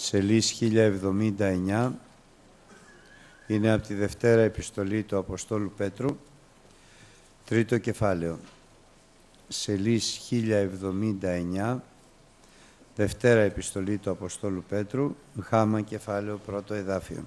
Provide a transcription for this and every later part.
σελής 1079, είναι από τη Δευτέρα Επιστολή του Αποστόλου Πέτρου, τρίτο κεφάλαιο. Σελής 1079, Δευτέρα Επιστολή του Αποστόλου Πέτρου, γάμα κεφάλαιο, πρώτο εδάφιο.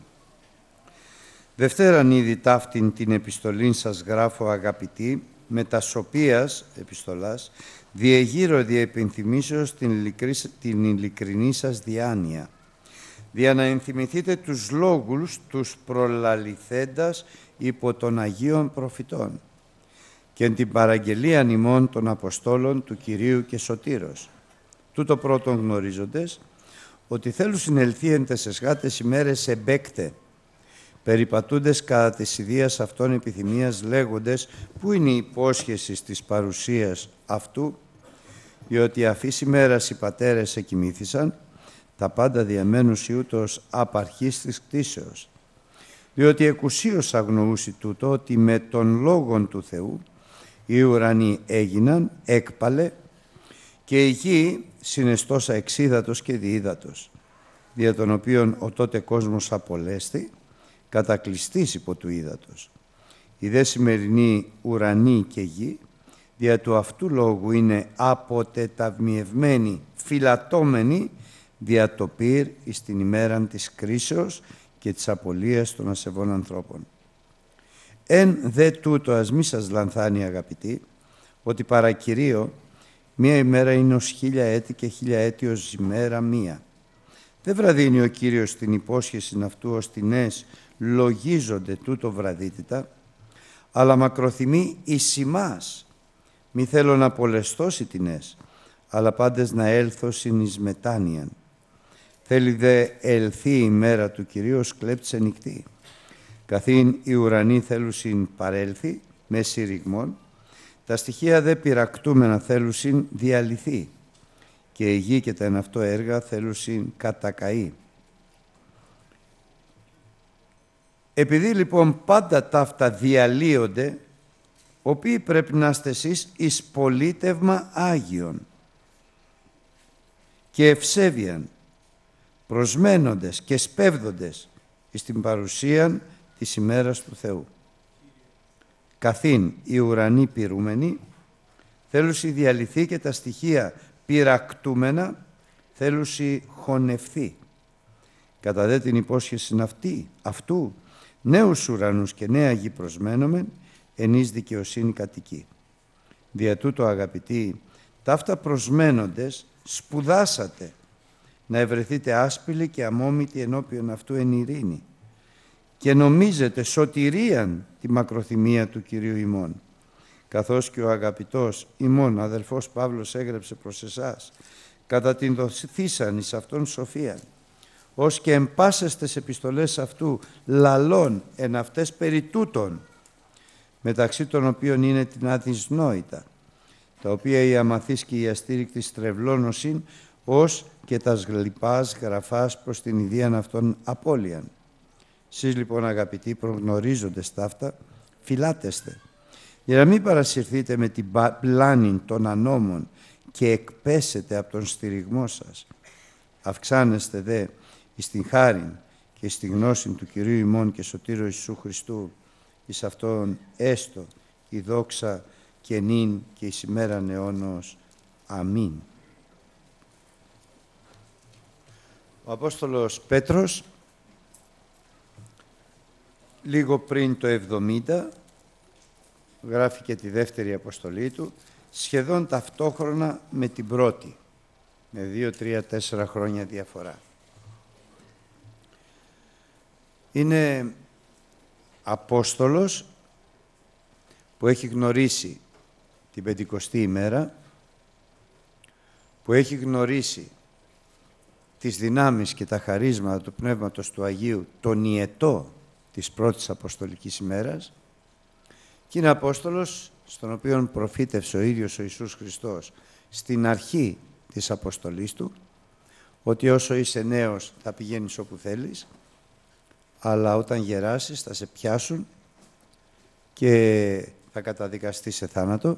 Δευτέραν ήδη ταύτην την επιστολήν σας γράφω, αγαπητοί, με τα σοπίας επιστολάς, διεγείρω διεπενθυμίσεως την ειλικρινή σας διάνοια, δια να ενθυμηθείτε τους λόγους τους προλαληθέντας υπό των Αγίων Προφητών και την παραγγελίαν ημών των Αποστόλων του Κυρίου και Σωτήρος. Τούτο πρώτον γνωρίζοντες, ότι θέλουν συνελθεί εν τες εσχάτες ημέρες εμπέκτε, περιπατούντες κατά της ιδείας αυτών επιθυμίας, λέγοντες πού είναι η υπόσχεση της παρουσίας αυτού, διότι αφής ημέρας οι πατέρες εκοιμήθησαν, τα πάντα διαμένουσι ούτως απ' αρχής της κτήσεως. Διότι εκουσίως αγνοούσι τούτο, ότι με τον λόγον του Θεού οι ουρανοί έγιναν έκπαλε και η γη συναισθώσα εξίδατος και διίδατος, δια των οποίων ο τότε κόσμος απολέστη, κατακλειστής υπό του ύδατος. Η δε σημερινή ουρανή και γη, δια του αυτού λόγου είναι αποτεταυμιευμένοι, φυλατώμενοι, δια το πυρ εις την ημέραν της κρίσεως και της απολίας των ασεβών ανθρώπων. Εν δε τούτο, ας μη σας λανθάνει αγαπητοί, ότι παρακυρίο μία ημέρα είναι ως 1000 έτη και 1000 έτη ως ημέρα μία. Δεν βραδύνει ο Κύριος την υπόσχεση αυτού ως τινές λογίζονται τούτο βραδύτητα, αλλά μακροθυμεί εις ημάς. Μη θέλω να απολεστώσει τινές, αλλά πάντες να έλθω συν εις μετάνοιαν. Θέλει δε ελθεί η μέρα του Κυρίου ως κλέπτης νυχτή. Καθήν οι ουρανοί θέλουσιν παρέλθει με συρριγμών, τα στοιχεία δε πειρακτούμενα θέλουσιν διαλυθεί και η γη και τα εν αυτό έργα θέλουσιν κατακαεί. Επειδή λοιπόν πάντα ταύτα διαλύονται, οποίοι πρέπει να είστε εσείς εις πολίτευμα Άγιον και ευσέβιαν, προσμένοντες και σπέβδοντες εις την παρουσίαν της ημέρας του Θεού. Καθήν οι ουρανοί πυρούμενοι, θέλουσι διαλυθεί και τα στοιχεία πειρακτούμενα, θέλουσι χωνευθεί. Κατά δε την υπόσχεση αυτού, νέους ουρανούς και νέα γη προσμένομεν, εν εις δικαιοσύνη κατοικεί. Δια τούτο αγαπητοί, ταύτα προσμένοντες σπουδάσατε να ευρεθείτε άσπηλοι και αμόμητοι ενώπιον αυτού εν ειρήνη και νομίζετε σωτηρίαν τη μακροθυμία του Κυρίου ημών, καθώς και ο αγαπητός ημών αδελφός Παύλος έγραψε προς εσάς, κατά την δοθήσαν εις αυτόν σοφίαν, ως και εμπάσεστες επιστολές αυτού λαλών εν αυτές περί τούτων, μεταξύ των οποίων είναι την αδυσνόητα, τα οποία οι αμαθείς και οι αστήρικτοι στρεβλώνωσιν, ως και τας γλυπάς γραφάς προς την ιδίαν αυτών απώλειαν. Σεις λοιπόν αγαπητοί προγνωρίζοντες ταύτα, φυλάτεστε, για να μην παρασυρθείτε με την πλάνη των ανώμων και εκπέσετε από τον στηριγμό σας. Αυξάνεστε δε εις την χάριν και εις την γνώση του Κυρίου ημών και Σωτήρου Ιησού Χριστού, εις αυτόν έστω η δόξα και νυν και εις ημέραν αιώνος. Αμήν. Ο Απόστολος Πέτρος, λίγο πριν το 70, γράφει και τη δεύτερη αποστολή του, σχεδόν ταυτόχρονα με την πρώτη, με 2, 3, 4 χρόνια διαφορά. Είναι Απόστολος που έχει γνωρίσει την Πεντηκοστή ημέρα, που έχει γνωρίσει τις δυνάμεις και τα χαρίσματα του Πνεύματος του Αγίου τον ιετό της πρώτης Αποστολικής ημέρας και είναι Απόστολος στον οποίον προφήτευσε ο ίδιος ο Ιησούς Χριστός στην αρχή της Αποστολής του, ότι όσο είσαι νέος θα πηγαίνεις όπου θέλεις, αλλά όταν γεράσεις θα σε πιάσουν και θα καταδικαστείς σε θάνατο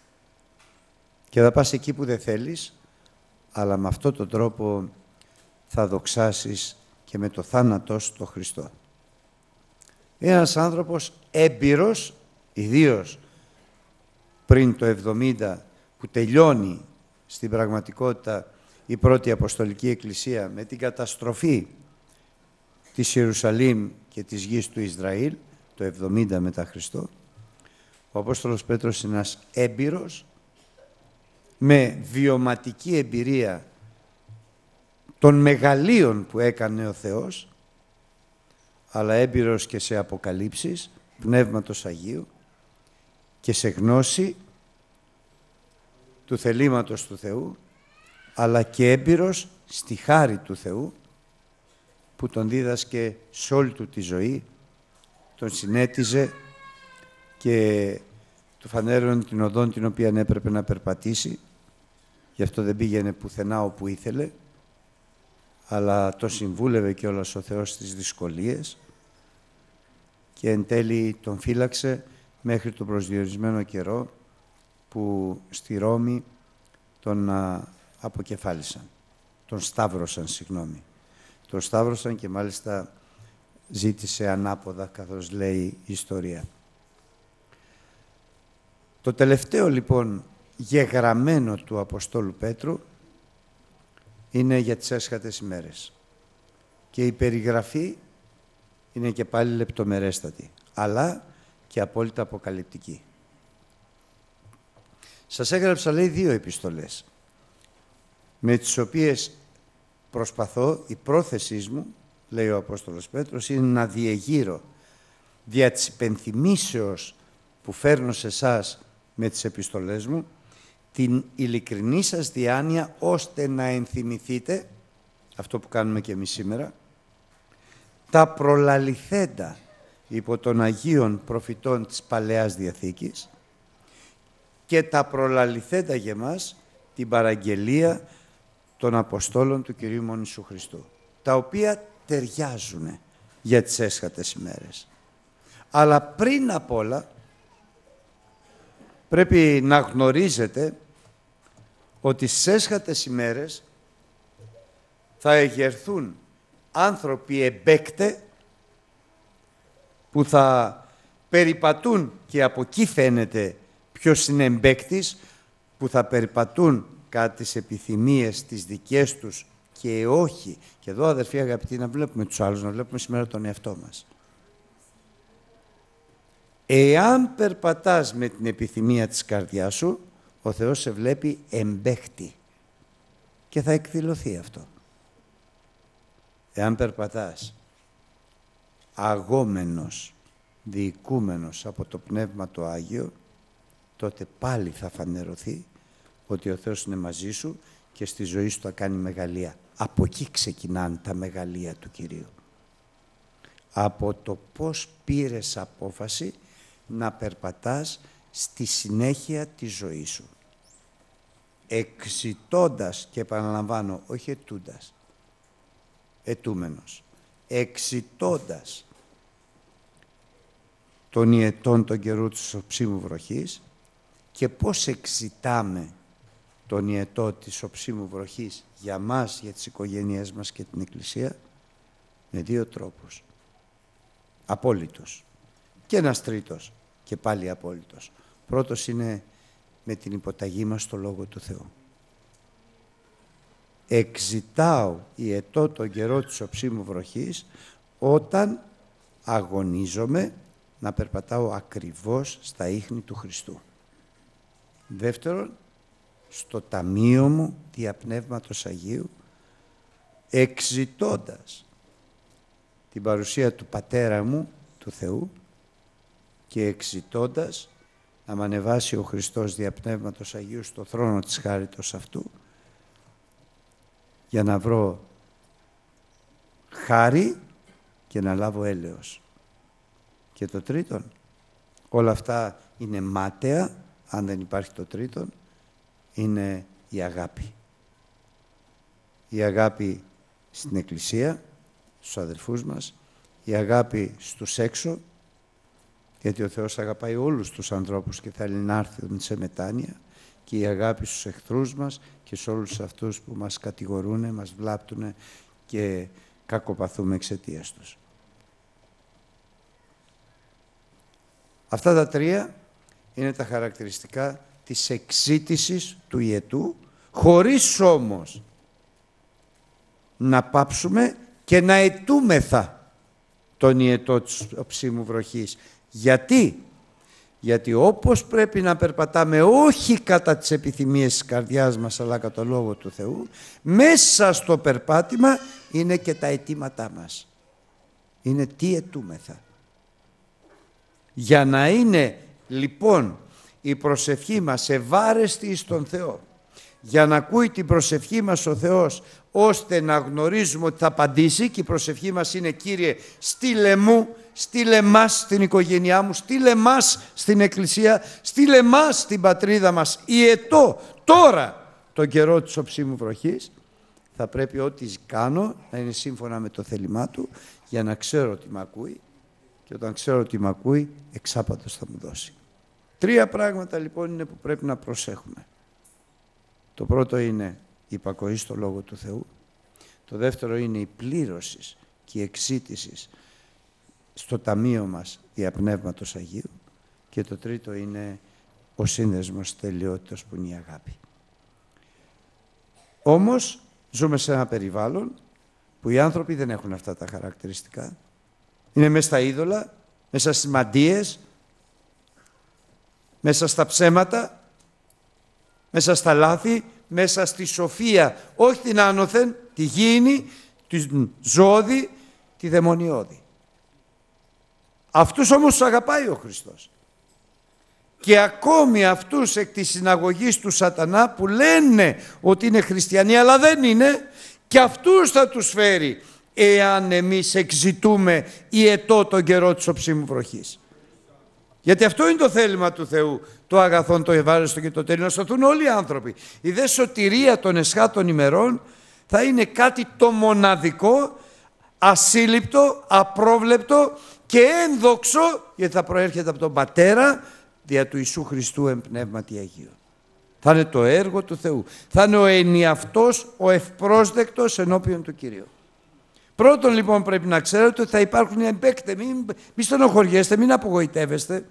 και θα πας εκεί που δεν θέλεις, αλλά με αυτόν τον τρόπο θα δοξάσεις και με το θάνατό σου το Χριστό. Ένας άνθρωπος έμπειρος, ιδίως πριν το 70, που τελειώνει στην πραγματικότητα η πρώτη Αποστολική Εκκλησία με την καταστροφή της Ιερουσαλήμ και της γης του Ισραήλ, το 70 μετά Χριστό, ο Απόστολος Πέτρος είναι ένας έμπειρος, με βιωματική εμπειρία των μεγαλείων που έκανε ο Θεός, αλλά έμπειρος και σε αποκαλύψεις Πνεύματος Αγίου και σε γνώση του θελήματος του Θεού, αλλά και έμπειρος στη χάρη του Θεού που τον δίδασκε σε όλη του τη ζωή, τον συνέτιζε και του φανέρωνε την οδόν την οποία έπρεπε να περπατήσει. Γι' αυτό δεν πήγαινε πουθενά όπου ήθελε, αλλά το συμβούλευε κιόλας ο Θεός στις δυσκολίες και εν τέλει τον φύλαξε μέχρι τον προσδιορισμένο καιρό που στη Ρώμη τον αποκεφάλισαν. Τον σταύρωσαν, συγγνώμη. Τον σταύρωσαν και μάλιστα ζήτησε ανάποδα, καθώς λέει η ιστορία. Το τελευταίο λοιπόν γεγραμμένο του Αποστόλου Πέτρου είναι για τις έσχατες ημέρες. Και η περιγραφή είναι και πάλι λεπτομερέστατη, αλλά και απόλυτα αποκαλυπτική. Σας έγραψα, λέει, 2 επιστολές, με τις οποίες προσπαθώ, η πρόθεσή μου, λέει ο Απόστολος Πέτρος, είναι να διεγείρω δια της υπενθυμίσεως που φέρνω σε εσάς με τις επιστολές μου, την ειλικρινή σας διάνοια, ώστε να ενθυμηθείτε, αυτό που κάνουμε και εμείς σήμερα, τα προλαληθέντα υπό των Αγίων Προφητών της Παλαιάς Διαθήκης και τα προλαληθέντα για μας την παραγγελία των Αποστόλων του Κυρίου Μόνου Ιησού Χριστού, τα οποία ταιριάζουν για τις έσχατες ημέρες. Αλλά πριν απ' όλα πρέπει να γνωρίζετε ότι στις έσχατες ημέρες θα εγερθούν άνθρωποι εμπέκτε που θα περιπατούν, και από εκεί φαίνεται ποιος είναι εμπέκτης, που θα περιπατούν κατά τις επιθυμίες τις δικές τους και όχι. Και εδώ, αδερφοί αγαπητοί, να βλέπουμε τους άλλους, να βλέπουμε σήμερα τον εαυτό μας. Εάν περπατάς με την επιθυμία της καρδιάς σου, ο Θεός σε βλέπει εμπέχτη και θα εκδηλωθεί αυτό. Εάν περπατάς αγόμενος, διοικούμενος από το Πνεύμα το Άγιο, τότε πάλι θα φανερωθεί ότι ο Θεός είναι μαζί σου και στη ζωή σου θα κάνει μεγαλεία. Από εκεί ξεκινάνε τα μεγαλεία του Κυρίου. Από το πώς πήρες απόφαση να περπατάς στη συνέχεια της ζωής σου. Εξητώντας, και επαναλαμβάνω, όχι ετούντας, ετούμενος, εξητώντας των ιετών των καιρού της οψίμου βροχής. Και πώς εξητάμε τον ιετό της οψίμου βροχής για μας, για τις οικογένειές μας και την Εκκλησία? Με 2 τρόπους. Απόλυτος. Και ένας τρίτος, και πάλι απόλυτος. Πρώτος είναι με την υποταγή μας στο Λόγο του Θεού. Εξητάω ιετό τον καιρό της οψίμου βροχής όταν αγωνίζομαι να περπατάω ακριβώς στα ίχνη του Χριστού. Δεύτερον, στο ταμείο μου δια Πνεύματος Αγίου, εξητώντας την παρουσία του Πατέρα μου, του Θεού, και εξητώντας να μ' ανεβάσει ο Χριστός δια Πνεύματος Αγίου στο θρόνο της χάριτος αυτού, για να βρω χάρη και να λάβω έλεος. Και το τρίτον, όλα αυτά είναι μάταια, αν δεν υπάρχει το τρίτον, είναι η αγάπη. Η αγάπη στην Εκκλησία, στους αδελφούς μας, η αγάπη στους έξω, γιατί ο Θεός αγαπάει όλους τους ανθρώπους και θέλει να έρθουν σε μετάνοια, και η αγάπη στους εχθρούς μας και σε όλους αυτούς που μας κατηγορούν, μας βλάπτουν και κακοπαθούμε εξαιτίας τους. Αυτά τα τρία είναι τα χαρακτηριστικά της εξήτησης του ιετού, χωρίς όμως να πάψουμε και να αιτούμεθα τον ιετό της οψίμου βροχής. Γιατί? Γιατί όπως πρέπει να περπατάμε όχι κατά τις επιθυμίες της καρδιάς μας, αλλά κατά το Λόγο του Θεού, μέσα στο περπάτημα είναι και τα αιτήματά μας. Είναι τι αιτούμεθα. Για να είναι λοιπόν η προσευχή μας ευάρεστη στον Θεό, για να ακούει την προσευχή μας ο Θεός, ώστε να γνωρίζουμε ότι θα απαντήσει, και η προσευχή μας είναι «Κύριε, στείλε μου, στείλε μας στην οικογένειά μου, στείλε μας στην εκκλησία, στείλε μας στην πατρίδα μας, ιετώ τώρα τον καιρό της οψίμου βροχής», θα πρέπει ό,τι κάνω να είναι σύμφωνα με το θέλημά Του, για να ξέρω ότι με ακούει, και όταν ξέρω ότι με ακούει, εξάπατος θα μου δώσει. Τρία πράγματα λοιπόν είναι που πρέπει να προσέχουμε. Το πρώτο είναι η υπακοή στο Λόγο του Θεού. Το δεύτερο είναι η πλήρωση και η εξήτηση στο ταμείο μας δια Πνεύματος Αγίου. Και το τρίτο είναι ο σύνδεσμος τελειότητας που είναι η αγάπη. Όμως ζούμε σε ένα περιβάλλον που οι άνθρωποι δεν έχουν αυτά τα χαρακτηριστικά. Είναι μέσα στα είδωλα, μέσα στις μαντείες, μέσα στα ψέματα, μέσα στα λάθη, μέσα στη σοφία, όχι την άνωθεν, τη γήινη, τη ζώδη, τη δαιμονιώδη. Αυτούς όμως τους αγαπάει ο Χριστός. Και ακόμη αυτούς εκ της συναγωγής του σατανά που λένε ότι είναι χριστιανοί, αλλά δεν είναι, και αυτούς θα τους φέρει, εάν εμείς εξητούμε ιετώ τον καιρό της οψίμου βροχής. Γιατί αυτό είναι το θέλημα του Θεού, το αγαθόν, το ευάρεστο και το τέλειο, να σωθούν όλοι οι άνθρωποι. Η δε σωτηρία των εσχάτων ημερών θα είναι κάτι το μοναδικό, ασύλληπτο, απρόβλεπτο και ένδοξο, γιατί θα προέρχεται από τον Πατέρα δια του Ιησού Χριστού εν πνεύματι Αγίου. Θα είναι το έργο του Θεού. Θα είναι ο ενιαυτός, ο ευπρόσδεκτος ενώπιον του Κυρίου. Πρώτον λοιπόν πρέπει να ξέρετε ότι θα υπάρχουν οι εμπέκτες, μην στενοχωριέστε, μην απογοητεύεστε,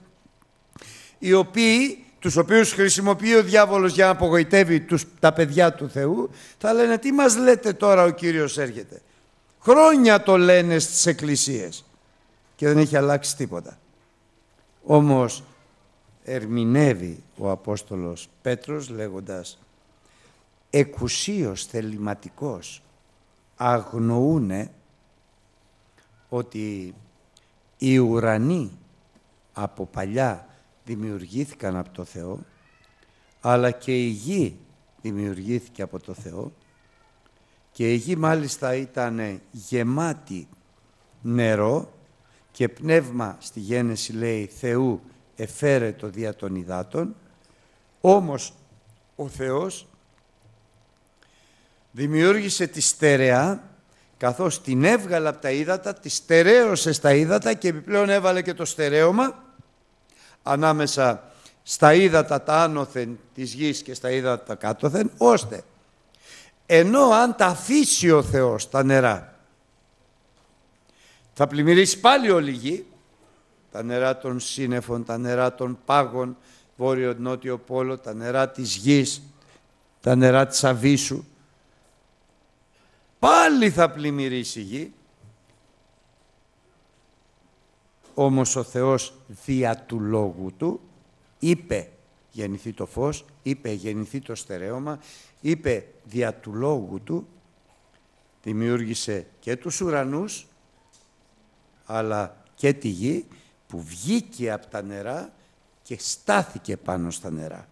τους οποίους χρησιμοποιεί ο διάβολος για να απογοητεύει τα παιδιά του Θεού, θα λένε τι μας λέτε τώρα, ο Κύριος έρχεται. Χρόνια το λένε στις εκκλησίες και δεν έχει αλλάξει τίποτα. Όμως ερμηνεύει ο Απόστολος Πέτρος λέγοντας εκουσίως θεληματικός αγνοούνε ότι οι ουρανοί από παλιά δημιουργήθηκαν από το Θεό, αλλά και η γη δημιουργήθηκε από το Θεό, και η γη μάλιστα ήταν γεμάτη νερό και πνεύμα, στη Γένεση λέει Θεού εφέρετο δια των υδάτων, όμως ο Θεός δημιούργησε τη στερεά, καθώς την έβγαλε από τα ύδατα, τη στερέωσε στα ύδατα και επιπλέον έβαλε και το στερέωμα ανάμεσα στα ύδατα τα άνωθεν της γης και στα ύδατα τα κάτωθεν, ώστε ενώ αν τα αφήσει ο Θεός τα νερά, θα πλημμυρίσει πάλι όλη η γη, τα νερά των σύννεφων, τα νερά των πάγων, βόρειο-νότιο πόλο, τα νερά της γης, τα νερά της αβύσσου, πάλι θα πλημμυρίσει η γη. Όμως ο Θεός δια του λόγου Του είπε γεννηθεί το φως, είπε γεννηθεί το στερέωμα, είπε δια του λόγου Του δημιούργησε και τους ουρανούς αλλά και τη γη που βγήκε από τα νερά και στάθηκε πάνω στα νερά.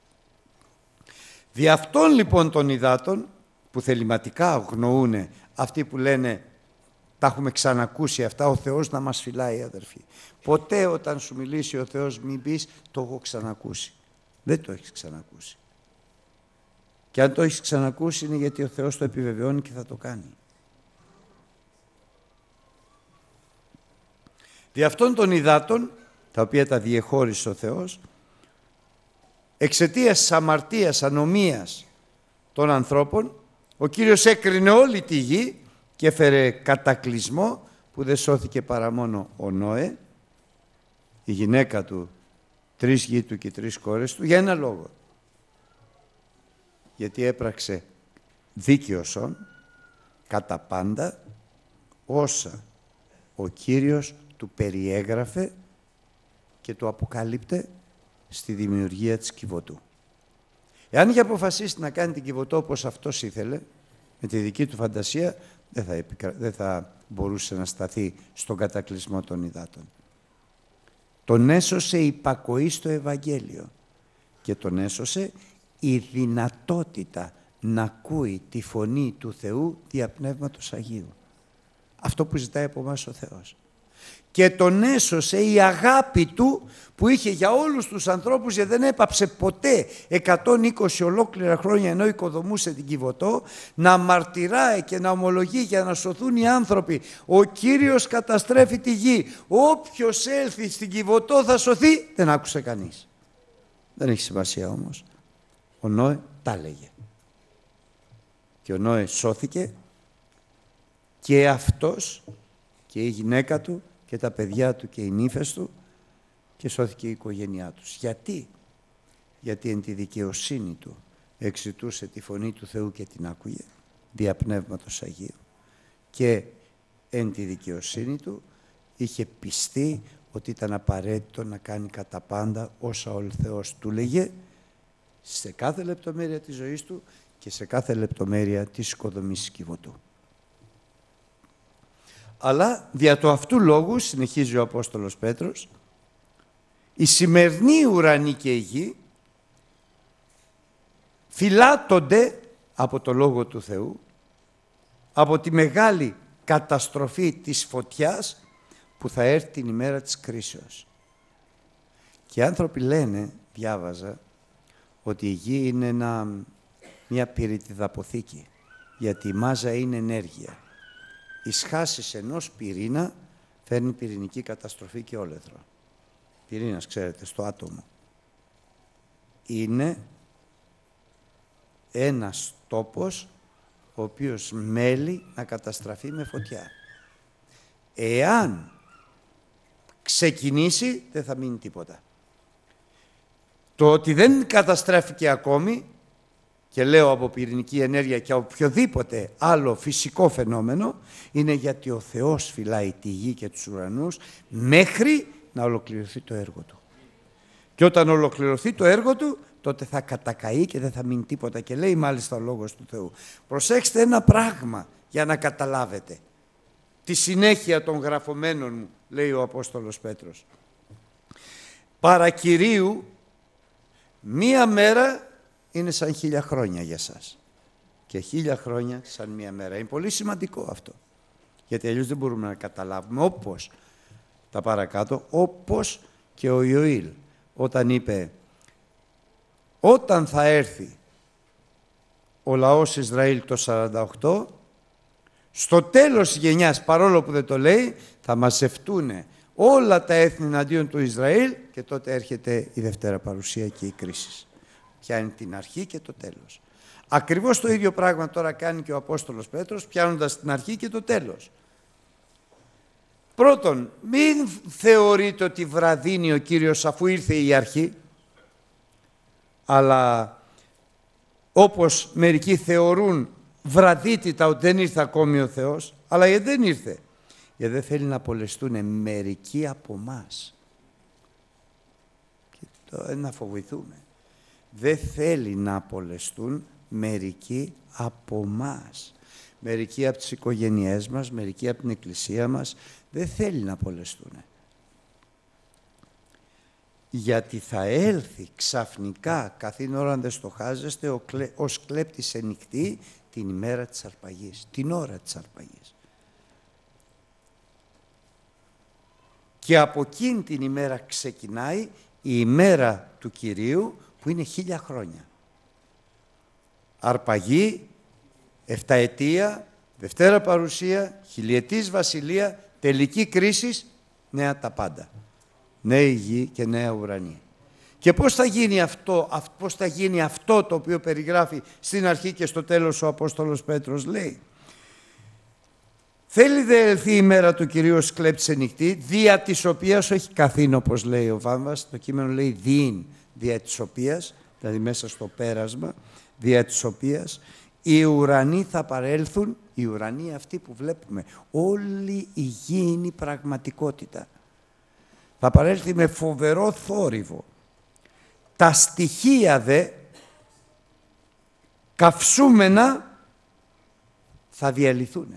Δι' αυτών λοιπόν των υδάτων που θεληματικά αγνοούν αυτοί που λένε τα έχουμε ξανακούσει αυτά, ο Θεός να μας φυλάει αδερφοί. Ποτέ όταν σου μιλήσει ο Θεός μην πεις το έχω ξανακούσει. Δεν το έχεις ξανακούσει. Και αν το έχεις ξανακούσει είναι γιατί ο Θεός το επιβεβαιώνει και θα το κάνει. Δι' αυτών των υδάτων, τα οποία τα διεχώρισε ο Θεός, εξαιτίας της αμαρτίας, ανομίας των ανθρώπων, ο Κύριος έκρινε όλη τη γη και έφερε κατακλυσμό που δεν σώθηκε παρά μόνο ο Νόε, η γυναίκα του, 3 γη του και 3 κόρες του, για ένα λόγο. Γιατί έπραξε δίκαιος κατά πάντα όσα ο Κύριος του περιέγραφε και του αποκάλυπτε στη δημιουργία της Κιβωτού. Εάν είχε αποφασίσει να κάνει την Κιβωτό όπως αυτός ήθελε, με τη δική του φαντασία, δεν θα μπορούσε να σταθεί στον κατακλυσμό των υδάτων. Τον έσωσε η υπακοή στο Ευαγγέλιο και τον έσωσε η δυνατότητα να ακούει τη φωνή του Θεού δια Πνεύματος Αγίου. Αυτό που ζητάει από εμάς ο Θεός. Και τον έσωσε η αγάπη του που είχε για όλους τους ανθρώπους, γιατί δεν έπαψε ποτέ 120 ολόκληρα χρόνια ενώ οικοδομούσε την Κιβωτό να μαρτυράει και να ομολογεί για να σωθούν οι άνθρωποι. Ο Κύριος καταστρέφει τη γη. Όποιος έλθει στην Κιβωτό θα σωθεί. Δεν άκουσε κανείς. Δεν έχει σημασία όμως. Ο Νόε τα έλεγε. Και ο Νόε σώθηκε και αυτός και η γυναίκα του και τα παιδιά του και οι νύφες του και σώθηκε η οικογένειά τους. Γιατί? Γιατί εν τη δικαιοσύνη του εξητούσε τη φωνή του Θεού και την άκουγε δια Πνεύματος Αγίου και εν τη δικαιοσύνη του είχε πιστεί ότι ήταν απαραίτητο να κάνει κατά πάντα όσα ο Θεός του λέγε σε κάθε λεπτομέρεια της ζωής του και σε κάθε λεπτομέρεια της οικοδομής της Κιβωτού. Αλλά δια του αυτού λόγου, συνεχίζει ο Απόστολος Πέτρος, οι σημερινοί ουρανοί και η γη φυλάττονται από το Λόγο του Θεού, από τη μεγάλη καταστροφή της φωτιάς που θα έρθει την ημέρα της κρίσεως. Και οι άνθρωποι λένε, διάβαζα, ότι η γη είναι μια πυρητιδαποθήκη, γιατί η μάζα είναι ενέργεια. Η σχάσεις ενός πυρήνα φέρνει πυρηνική καταστροφή και όλεθρο. Πυρήνας, ξέρετε, στο άτομο. Είναι ένας τόπος ο οποίος μέλει να καταστραφεί με φωτιά. Εάν ξεκινήσει, δεν θα μείνει τίποτα. Το ότι δεν καταστρέφηκε ακόμη, και λέω από πυρηνική ενέργεια και από οποιοδήποτε άλλο φυσικό φαινόμενο, είναι γιατί ο Θεός φυλάει τη γη και τους ουρανούς μέχρι να ολοκληρωθεί το έργο του. Και όταν ολοκληρωθεί το έργο του, τότε θα κατακαεί και δεν θα μείνει τίποτα. Και λέει μάλιστα ο Λόγος του Θεού. Προσέξτε ένα πράγμα για να καταλάβετε τη συνέχεια των γραφωμένων μου, λέει ο Απόστολος Πέτρος. Παρακυρίου, μία μέρα είναι σαν 1000 χρόνια για σας. Και 1000 χρόνια σαν μία μέρα. Είναι πολύ σημαντικό αυτό. Γιατί αλλιώς δεν μπορούμε να καταλάβουμε, όπως τα παρακάτω, όπως και ο Ιωήλ, όταν είπε όταν θα έρθει ο λαός Ισραήλ το 48, στο τέλος της γενιάς, παρόλο που δεν το λέει, θα μαζευτούν όλα τα έθνη εναντίον του Ισραήλ και τότε έρχεται η Δευτέρα Παρουσία και η κρίση. Πιάνει την αρχή και το τέλος. Ακριβώς το ίδιο πράγμα τώρα κάνει και ο Απόστολος Πέτρος, πιάνοντας την αρχή και το τέλος. Πρώτον, μην θεωρείτε ότι βραδύνει ο Κύριος αφού ήρθε η αρχή, αλλά όπως μερικοί θεωρούν βραδύτητα ότι δεν ήρθε ακόμη ο Θεός, αλλά γιατί δεν ήρθε? Γιατί δεν θέλει να απολεστούν μερικοί από εμάς. Και το να φοβηθούμε. Δεν θέλει να απολεστούν μερικοί από εμάς. Μερικοί από τις οικογένειές μας, μερικοί από την εκκλησία μας, δεν θέλει να απολεστούν. Γιατί θα έλθει ξαφνικά, καθήν ώρα αν δεν στοχάζεστε, ως κλέπτης ενικτή την ημέρα της αρπαγής, την ώρα της αρπαγής. Και από εκείνη την ημέρα ξεκινάει η ημέρα του Κυρίου, που είναι 1000 χρόνια. Αρπαγή, 7ετία, Δευτέρα Παρουσία, χιλιετής βασιλεία, τελική κρίση, νέα τα πάντα. Νέα γη και νέα ουρανή. Και πώς θα γίνει αυτό το οποίο περιγράφει στην αρχή και στο τέλος ο Απόστολος Πέτρος? Λέει Θέλει δε ελθεί η μέρα του Κυρίου ως κλέπτης νυχτή, δια της οποίας, όχι καθήν όπως λέει ο Βάμβας, το κείμενο λέει δίν, δια της οποίας, δηλαδή μέσα στο πέρασμα, δια της οποίας οι ουρανοί θα παρέλθουν, οι ουρανοί αυτοί που βλέπουμε, όλη η γήινη πραγματικότητα. Θα παρέλθει με φοβερό θόρυβο. Τα στοιχεία δε, καυσούμενα, θα διαλυθούν.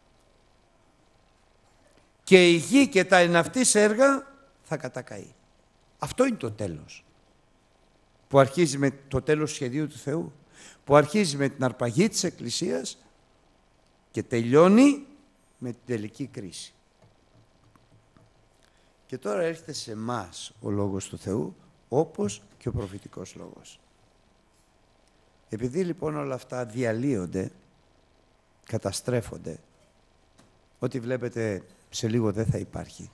Και η γη και τα εναυτής έργα θα κατακαεί. Αυτό είναι το τέλος. Που αρχίζει με το τέλος του σχεδίου του Θεού. Που αρχίζει με την αρπαγή της Εκκλησίας και τελειώνει με την τελική κρίση. Και τώρα έρχεται σε εμάς ο Λόγος του Θεού, όπως και ο προφητικός λόγος. Επειδή λοιπόν όλα αυτά διαλύονται, καταστρέφονται, ό,τι βλέπετε σε λίγο δεν θα υπάρχει.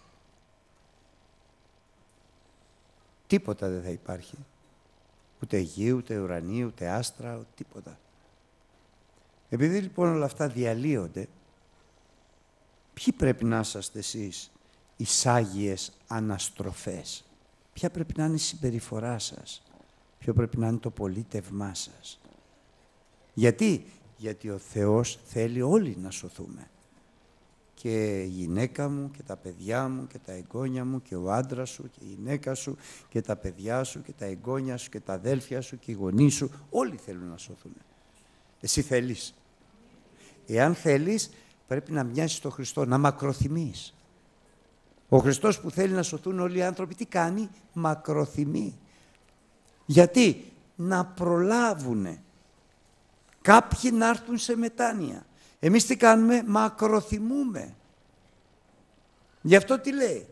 Τίποτα δεν θα υπάρχει. Ούτε γη, ούτε ουρανή, ούτε άστρα, ούτε τίποτα. Επειδή λοιπόν όλα αυτά διαλύονται, ποιοι πρέπει να είσαστε εσείς οι σάγιες αναστροφές? Ποια πρέπει να είναι η συμπεριφορά σας? Ποιο πρέπει να είναι το πολίτευμά σας? Γιατί? Γιατί ο Θεός θέλει όλοι να σωθούμε. Και η γυναίκα μου και τα παιδιά μου και τα εγγόνια μου και ο άντρας σου και η γυναίκα σου και τα παιδιά σου και τα εγγόνια σου και τα αδέλφια σου και οι γονείς σου, όλοι θέλουν να σωθούν. Εσύ θέλεις? Εάν θέλεις, πρέπει να μοιάζεις στον Χριστό, να μακροθυμείς. Ο Χριστός που θέλει να σωθούν όλοι οι άνθρωποι, τι κάνει? Μακροθυμεί. Γιατί? Να προλάβουνε κάποιοι να έρθουν σε μετάνοια. Εμείς τι κάνουμε? Μακροθυμούμε. Γι' αυτό τι λέει?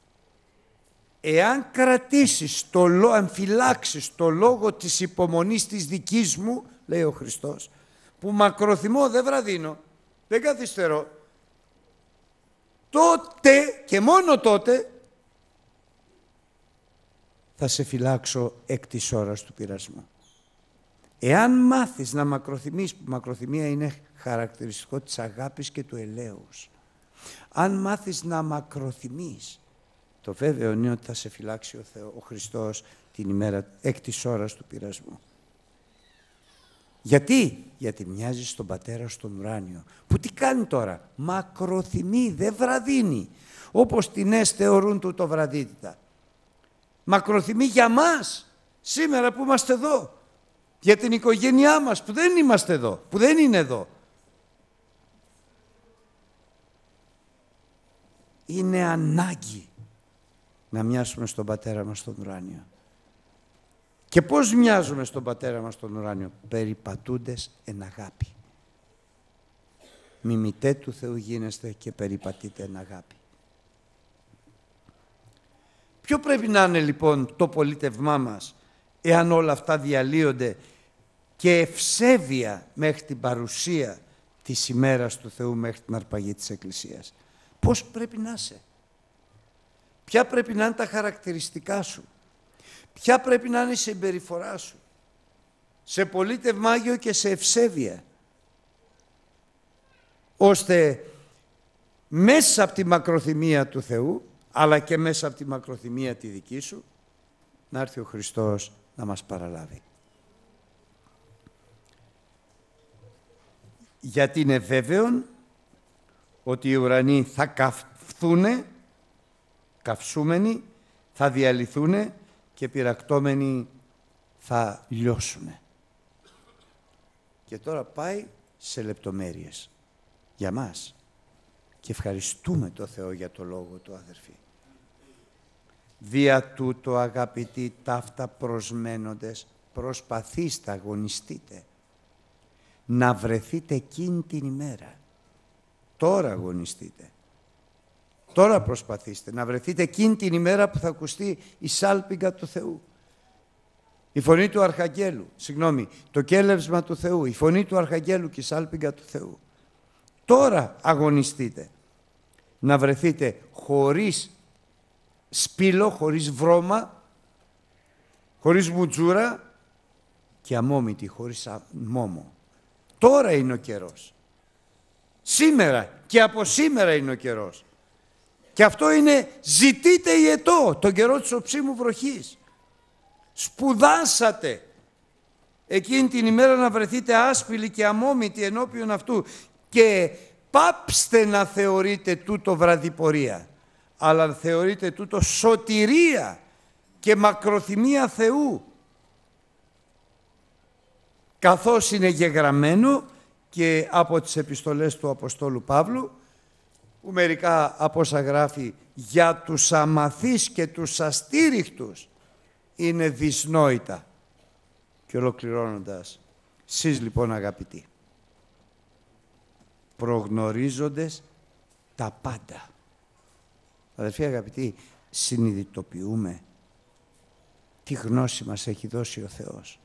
Εάν κρατήσεις, αν φυλάξεις το λόγο της υπομονής της δικής μου, λέει ο Χριστός, που μακροθυμώ, δεν βραδύνω, δεν καθυστερώ, τότε και μόνο τότε θα σε φυλάξω εκ της ώρας του πειρασμού. Εάν μάθεις να μακροθυμείς, που μακροθυμία είναι χαρακτηριστικό της αγάπης και του ελέους, αν μάθεις να μακροθυμείς, το βέβαιο είναι ότι θα σε φυλάξει ο Χριστός την ημέρα εκ της ώρας του πειρασμού. Γιατί? Γιατί μοιάζεις στον Πατέρα στον ουράνιο, που τι κάνει τώρα? Μακροθυμεί, δεν βραδύνει, όπως τινές θεωρούν τούτο βραδύτητα. Μακροθυμεί για μας, σήμερα που είμαστε εδώ, για την οικογένειά μας που δεν είμαστε εδώ, που δεν είναι εδώ. Είναι ανάγκη να μοιάσουμε στον Πατέρα μας στον ουράνιο. Και πώς μοιάζουμε στον Πατέρα μας στον ουράνιο? Περιπατούντες εν αγάπη. Μιμητέ του Θεού γίνεστε και περιπατείτε εν αγάπη. Ποιο πρέπει να είναι λοιπόν το πολίτευμά μας, εάν όλα αυτά διαλύονται, και ευσέβεια μέχρι την παρουσία της ημέρας του Θεού, μέχρι την αρπαγή της Εκκλησίας? Πώς πρέπει να είσαι? Ποια πρέπει να είναι τα χαρακτηριστικά σου? Ποια πρέπει να είναι η συμπεριφορά σου? Σε πολίτευμα Άγιο και σε ευσέβεια, ώστε μέσα από τη μακροθυμία του Θεού, αλλά και μέσα από τη μακροθυμία τη δική σου, να έρθει ο Χριστός να μας παραλάβει. Γιατί είναι βέβαιο ότι οι ουρανοί θα καυθούνε, καυσούμενοι, θα διαλυθούνε και πυρακτώμενοι θα λιώσουνε. Και τώρα πάει σε λεπτομέρειες για μας. Και ευχαριστούμε το Θεό για το λόγο του, αδερφοί. Δια τούτο, αγαπητοί ταύτα προσμένοντες, προσπαθήστε, αγωνιστείτε, να βρεθείτε εκείνη την ημέρα. Τώρα αγωνιστείτε. Τώρα προσπαθήστε να βρεθείτε εκείνη την ημέρα που θα ακουστεί η σάλπιγγα του Θεού. Η φωνή του Αρχαγγέλου, το κέλευσμα του Θεού, η φωνή του Αρχαγγέλου και η σάλπιγγα του Θεού. Τώρα αγωνιστείτε να βρεθείτε χωρίς σπήλο, χωρίς βρώμα, χωρίς μουτζούρα και αμόμητοι, χωρίς μόμο. Τώρα είναι ο καιρός. Σήμερα και από σήμερα είναι ο καιρός. Και αυτό είναι ζητείτε ιετό, τον καιρό της οψίμου βροχής. Σπουδάσατε εκείνη την ημέρα να βρεθείτε άσπηλοι και αμόμητοι ενώπιον αυτού και πάψτε να θεωρείτε τούτο βραδιπορία, αλλά θεωρείτε τούτο σωτηρία και μακροθυμία Θεού, καθώς είναι γεγραμμένο και από τις επιστολές του Αποστόλου Παύλου, που μερικά από όσα γράφει για τους αμαθείς και τους αστήριχτους είναι δυσνόητα. Και ολοκληρώνοντας, σεις λοιπόν αγαπητοί, προγνωρίζοντες τα πάντα. Αδελφοί αγαπητοί, συνειδητοποιούμε τι γνώση μας έχει δώσει ο Θεός.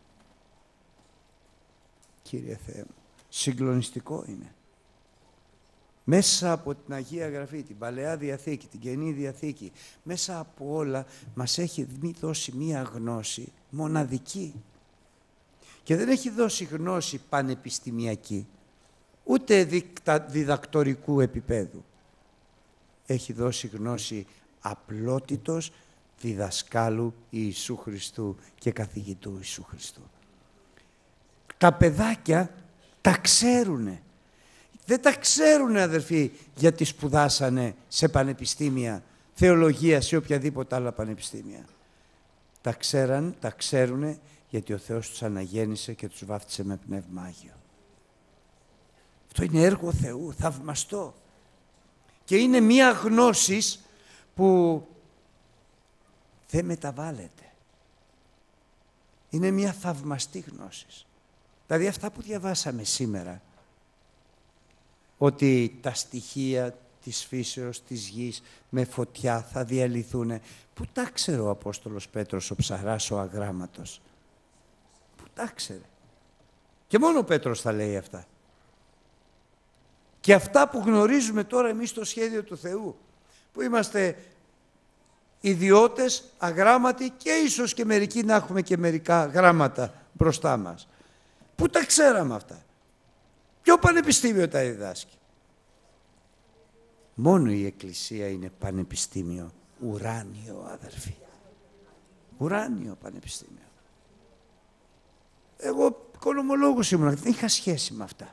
Κύριε Θεέ μου, συγκλονιστικό είναι. Μέσα από την Αγία Γραφή, την Παλαιά Διαθήκη, την Καινή Διαθήκη, μέσα από όλα μας έχει δώσει μία γνώση μοναδική. Και δεν έχει δώσει γνώση πανεπιστημιακή, ούτε διδακτορικού επίπεδου. Έχει δώσει γνώση απλότητος διδασκάλου Ιησού Χριστού και καθηγητού Ιησού Χριστού. Τα παιδάκια τα ξέρουνε. Δεν τα ξέρουνε, αδερφοί, γιατί σπουδάσανε σε πανεπιστήμια, θεολογίας ή οποιαδήποτε άλλα πανεπιστήμια. Τα ξέρουνε γιατί ο Θεός τους αναγέννησε και τους βάφτισε με Πνεύμα Άγιο. Αυτό είναι έργο Θεού, θαυμαστό. Και είναι μία γνώση που δεν μεταβάλλεται. Είναι μία θαυμαστή γνώση. Δηλαδή αυτά που διαβάσαμε σήμερα, ότι τα στοιχεία της φύσεως της γης με φωτιά θα διαλυθούν. Πού τα ξέρε ο Απόστολος Πέτρος, ο ψαράς, ο αγράμματος? Πού τα ξέρε? Και μόνο ο Πέτρος θα λέει αυτά. Και αυτά που γνωρίζουμε τώρα εμείς στο σχέδιο του Θεού, που είμαστε ιδιώτες, αγράμματοι και ίσως και μερικοί να έχουμε και μερικά γράμματα μπροστά μας. Πού τα ξέραμε αυτά? Ποιο πανεπιστήμιο τα διδάσκει? Μόνο η Εκκλησία είναι πανεπιστήμιο, ουράνιο, αδερφοί. Ουράνιο πανεπιστήμιο. Εγώ οικονομολόγος ήμουνα, δεν είχα σχέση με αυτά.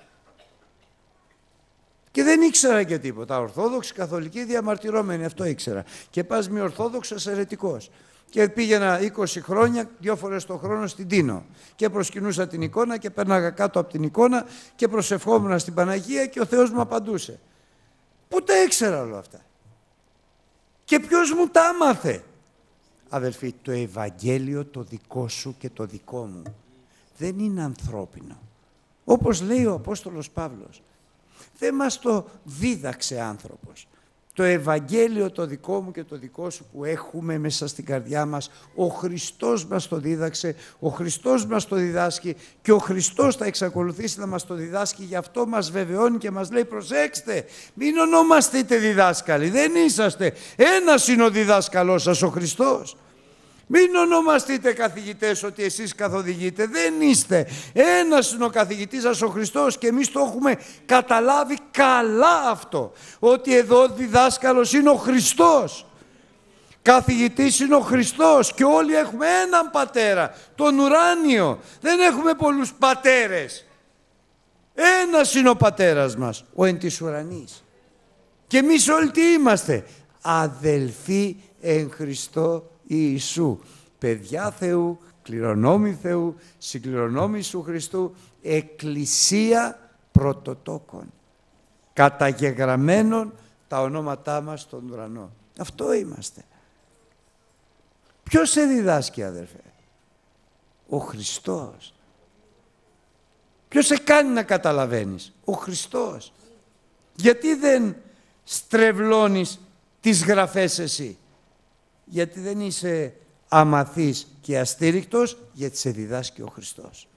Και δεν ήξερα και τίποτα. Ορθόδοξη, καθολική, διαμαρτυρόμενη, αυτό ήξερα. Και πας μη ορθόδοξος αιρετικός. Και πήγαινα 20 χρόνια, 2 φορές το χρόνο στην Τίνο. Και προσκυνούσα την εικόνα και πέρναγα κάτω από την εικόνα και προσευχόμουν στην Παναγία και ο Θεός μου απαντούσε. Πού τα ήξερα όλα αυτά? Και ποιος μου τα άμαθε? Αδελφοί, το Ευαγγέλιο το δικό σου και το δικό μου δεν είναι ανθρώπινο. Όπως λέει ο Απόστολος Παύλος, δεν μας το δίδαξε άνθρωπος. Το Ευαγγέλιο το δικό μου και το δικό σου που έχουμε μέσα στην καρδιά μας, ο Χριστός μας το δίδαξε, ο Χριστός μας το διδάσκει και ο Χριστός θα εξακολουθήσει να μας το διδάσκει. Γι' αυτό μας βεβαιώνει και μας λέει, προσέξτε, μην ονομαστείτε διδάσκαλοι, δεν είσαστε. Ένας είναι ο διδάσκαλός σας, ο Χριστός. Μην ονομαστείτε καθηγητές ότι εσείς καθοδηγείτε. Δεν είστε. Ένας είναι ο καθηγητής σας, ο Χριστός, και εμείς το έχουμε καταλάβει καλά αυτό. Ότι εδώ διδάσκαλος είναι ο Χριστός. Καθηγητής είναι ο Χριστός και όλοι έχουμε έναν πατέρα, τον ουράνιο. Δεν έχουμε πολλούς πατέρες. Ένας είναι ο πατέρας μας, ο εν της ουρανής. Και εμείς όλοι τι είμαστε? Αδελφοί εν Χριστώ Ιησού, παιδιά Θεού, κληρονόμοι Θεού, συγκληρονόμοι Ιησού Χριστού, εκκλησία πρωτοτόκων, καταγεγραμμένων τα ονόματά μας στον ουρανό. Αυτό είμαστε. Ποιος σε διδάσκει, αδερφέ? Ο Χριστός. Ποιος σε κάνει να καταλαβαίνεις? Ο Χριστός. Γιατί δεν στρεβλώνεις τις γραφές εσύ? Γιατί δεν είσαι αμαθής και αστήρικτος, γιατί σε διδάσκει ο Χριστός.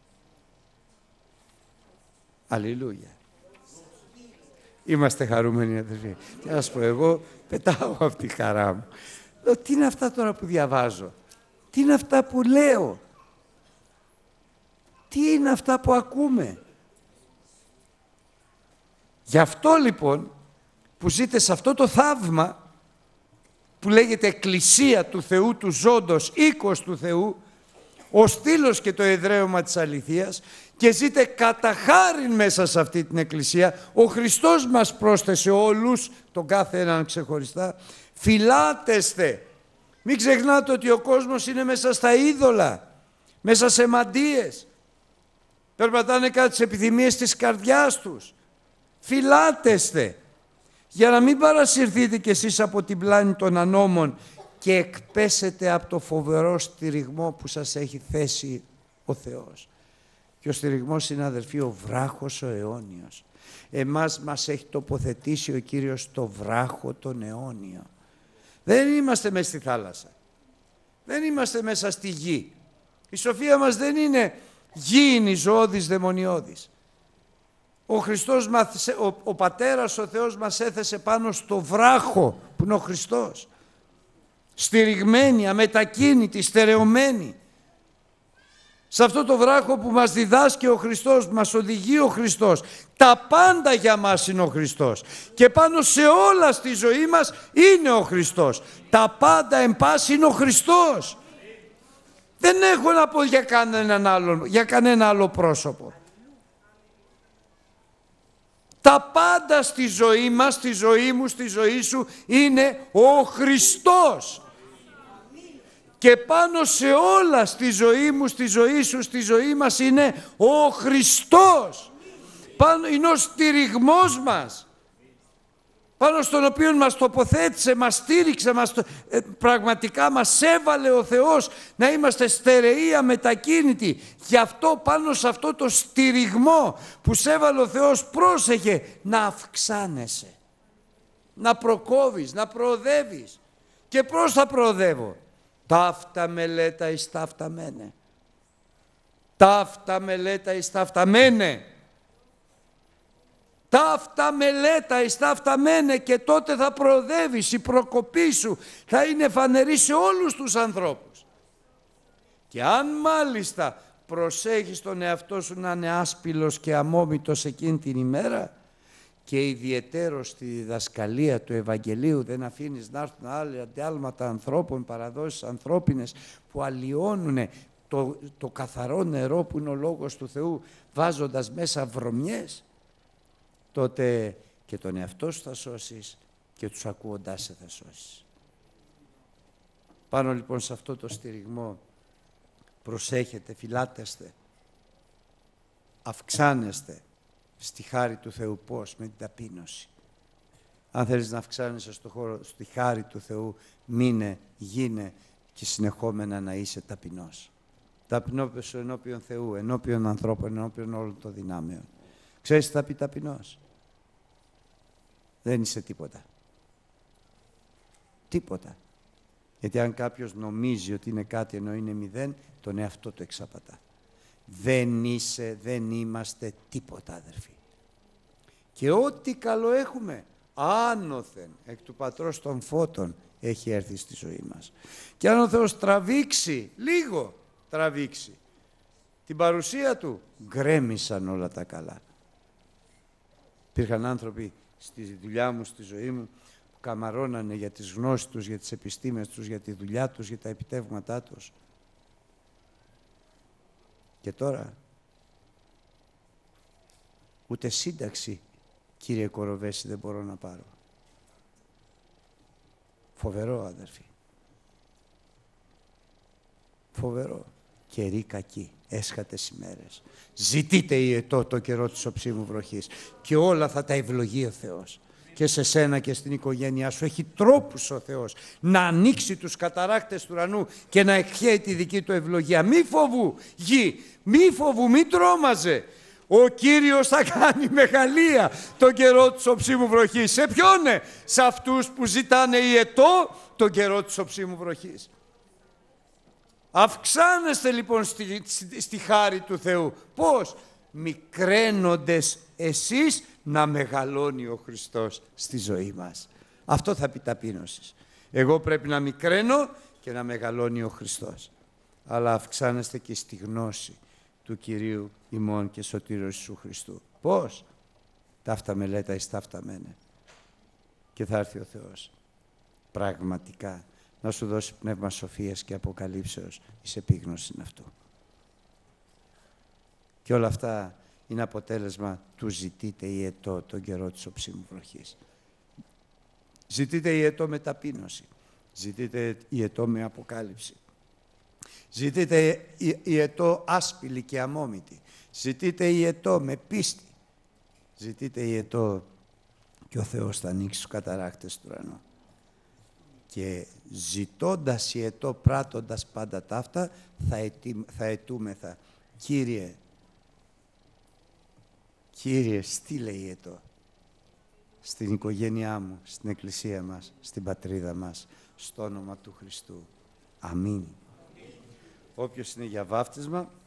Αλληλούια. Είμαστε χαρούμενοι, αδελφοί. Τι να σου πω, εγώ πετάω από τη χαρά μου. Λέω, τι είναι αυτά τώρα που διαβάζω? Τι είναι αυτά που λέω? Τι είναι αυτά που ακούμε? Γι' αυτό λοιπόν που ζείτε σε αυτό το θαύμα που λέγεται Εκκλησία του Θεού του Ζώντος, οίκος του Θεού, ο στήλος και το εδραίωμα της αληθείας, και ζείτε κατά χάριν μέσα σε αυτή την Εκκλησία. Ο Χριστός μας πρόσθεσε όλους, τον κάθε έναν ξεχωριστά. Φυλάτεστε. Μην ξεχνάτε ότι ο κόσμος είναι μέσα στα είδωλα, μέσα σε μαντίες. Περπατάνε κάτι τις επιθυμίες της καρδιάς τους. Φυλάτεστε, για να μην παρασυρθείτε κι εσείς από την πλάνη των ανώμων και εκπέσετε από το φοβερό στηριγμό που σας έχει θέσει ο Θεός. Και ο στηριγμός είναι, αδελφοί, ο βράχος ο αιώνιος. Εμάς μας έχει τοποθετήσει ο Κύριος στο βράχο τον αιώνιο. Δεν είμαστε μέσα στη θάλασσα. Δεν είμαστε μέσα στη γη. Η σοφία μας δεν είναι γήινη, ζωώδης, δαιμονιώδης. Ο Χριστός, ο Πατέρας, ο Θεός μας έθεσε πάνω στο βράχο που είναι ο Χριστός. Στηριγμένοι, αμετακίνητοι, στερεωμένοι. Σε αυτό το βράχο που μας διδάσκει ο Χριστός, που μας οδηγεί ο Χριστός. Τα πάντα για μας είναι ο Χριστός. Και πάνω σε όλα στη ζωή μας είναι ο Χριστός. Τα πάντα εν πάση είναι ο Χριστός. Δεν έχω να πω για κανένα άλλο πρόσωπο. Τα πάντα στη ζωή μας, στη ζωή μου, στη ζωή σου είναι ο Χριστός. Και πάνω σε όλα στη ζωή μου, στη ζωή σου, στη ζωή μας είναι ο Χριστός. Πάνω είναι ο στηριγμός μας. Πάνω στον οποίο μας τοποθέτησε, μας στήριξε, πραγματικά μας έβαλε ο Θεός να είμαστε στερεοί, αμετακίνητοι. Γι' αυτό πάνω σε αυτό το στηριγμό που σε έβαλε ο Θεός, πρόσεχε να αυξάνεσαι, να προκόβεις, να προοδεύεις. Και πώς θα προοδεύω? Ταύτα μελέτα εις ταύτα μένε. Ταύτα μελέτα εις ταύτα μένε. Ταύτα μελέτα εις ταύτα μένε, και τότε θα προοδεύεις. Η προκοπή σου θα είναι φανερή σε όλους τους ανθρώπους. Και αν μάλιστα προσέχεις τον εαυτό σου να είναι άσπυλος και αμόμητος εκείνη την ημέρα, και ιδιαιτέρως στη διδασκαλία του Ευαγγελίου δεν αφήνεις να έρθουν άλλα αντιάλματα ανθρώπων, παραδόσεις ανθρώπινες που αλλοιώνουν το καθαρό νερό που είναι ο Λόγος του Θεού, βάζοντας μέσα βρωμιές, τότε και τον εαυτό σου θα σώσεις και τους ακούοντάς σε θα σώσεις. Πάνω λοιπόν σε αυτό το στηριγμό προσέχετε, φυλάτεστε, αυξάνεστε στη χάρη του Θεού. Πώς? Με την ταπείνωση. Αν θέλεις να αυξάνεσαι στη χάρη του Θεού, γίνε και συνεχόμενα να είσαι ταπεινός. Ταπεινόπαισου ενώπιον Θεού, ενώπιον ανθρώπων, ενώπιον όλων των δυνάμεων. Ξέρεις τι θα πει ταπεινός? Δεν είσαι τίποτα. Τίποτα. Γιατί αν κάποιος νομίζει ότι είναι κάτι ενώ είναι μηδέν, τον εαυτό του εξαπατά. Δεν είμαστε τίποτα, αδερφοί. Και ό,τι καλό έχουμε, άνωθεν εκ του Πατρός των Φώτων, έχει έρθει στη ζωή μας. Και αν ο Θεός τραβήξει, λίγο τραβήξει την παρουσία Του, γκρέμισαν όλα τα καλά. Υπήρχαν άνθρωποι στη δουλειά μου, στη ζωή μου, που καμαρώνανε για τις γνώσεις τους, για τις επιστήμες τους, για τη δουλειά τους, για τα επιτεύγματά τους. Και τώρα, ούτε σύνταξη, κύριε Κοροβέση, δεν μπορώ να πάρω. Φοβερό, αδερφοί. Φοβερό. Καιροί κακοί, έσχατες ημέρες. Ζητείτε ιετό το καιρό της οψίμου βροχής και όλα θα τα ευλογεί ο Θεός. Και σε σένα και στην οικογένειά σου έχει τρόπους ο Θεός να ανοίξει τους καταράκτες του ουρανού και να εκχέει τη δική του ευλογία. Μη φοβού γη, μη φοβού, μη τρόμαζε. Ο Κύριος θα κάνει μεγαλεία τον καιρό της οψίμου βροχής. Σε ποιόνε? Σε αυτούς που ζητάνε ιετό τον καιρό της οψίμου βροχής. Αυξάνεστε λοιπόν στη χάρη του Θεού. Πώς? Μικραίνοντες εσείς να μεγαλώνει ο Χριστός στη ζωή μας. Αυτό θα πει ταπείνωσης. Εγώ πρέπει να μικραίνω και να μεγαλώνει ο Χριστός. Αλλά αυξάνεστε και στη γνώση του Κυρίου ημών και Σωτήρος Ιησού Χριστού. Πώς? ταύτα μελέτα εις ταύτα μένε. Και θα έρθει ο Θεός πραγματικά να σου δώσει πνεύμα σοφίας και αποκαλύψεως εις επίγνωση αυτού. Και όλα αυτά είναι αποτέλεσμα του ζητείτε ιετό τον καιρό της οψίμου βροχής. Ζητείτε ιετό με ταπείνωση. Ζητείτε ιετό με αποκάλυψη. Ζητείτε ιετό άσπηλη και αμόμητη. Ζητείτε ιετό με πίστη. Ζητείτε ιετό και ο Θεός θα ανοίξει τους καταράκτες του ουρανού. Και ζητώντας ιετό, πράττοντας πάντα ταύτα, θα αιτούμεθα. Κύριε, στείλε ιετό στην οικογένειά μου, στην εκκλησία μας, στην πατρίδα μας, στο όνομα του Χριστού. Αμήν. Όποιος είναι για βάφτισμα,